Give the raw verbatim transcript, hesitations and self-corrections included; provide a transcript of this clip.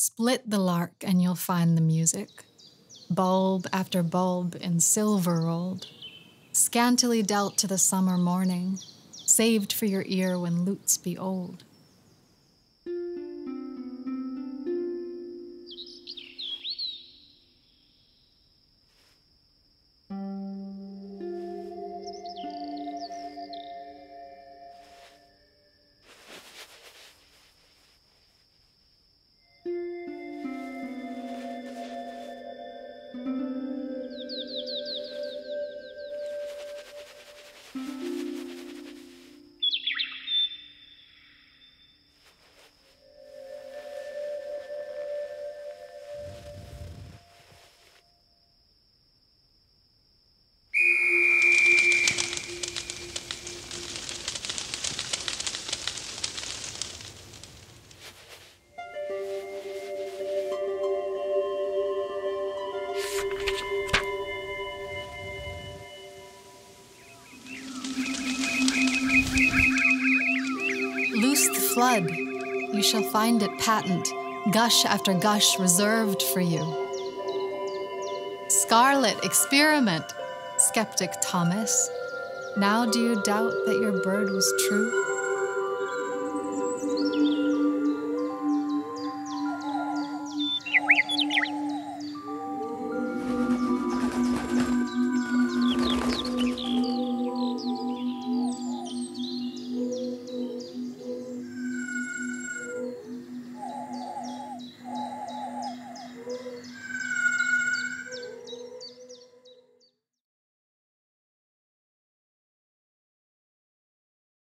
Split the lark and you'll find the music. Bulb after bulb in silver rolled, scantily dealt to the summer morning, saved for your ear when lutes be old. Loose the flood, you shall find it patent, gush after gush reserved for you. Scarlet experiment, skeptic Thomas. Now do you doubt that your bird was true?